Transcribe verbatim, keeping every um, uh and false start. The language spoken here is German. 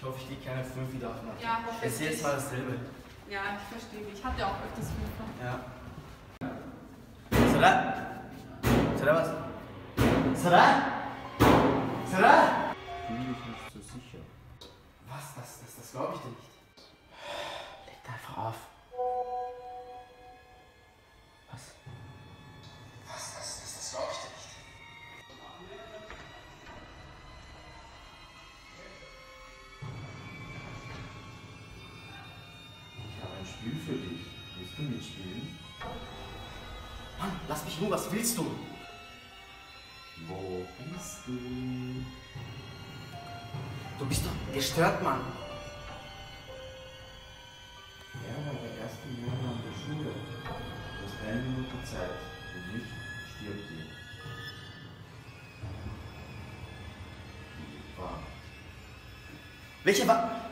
hoffe, ich kriege keine fünf wieder auf Nacht. Ja, ich sehe jetzt mal dasselbe. Ja, ich verstehe dich. Ich hatte auch öfters Fünfer. Ja. Sarah? Sarah, was? Sarah? Sarah? Ich fühle mich nicht so sicher. Was? Das, das, das glaube ich dir nicht. Leg da einfach auf. Was? Was? Das, das, das glaube ich dir nicht. Ich habe ein Spiel für dich. Willst du mitspielen? Mann, lass mich nur, was willst du? Wo bist du? Du bist doch gestört, Mann. Er war der erste Junge an der Schule. Du hast eine Minute Zeit. Wenn nicht, stirbt ihr. Die Wahrheit. Welche war...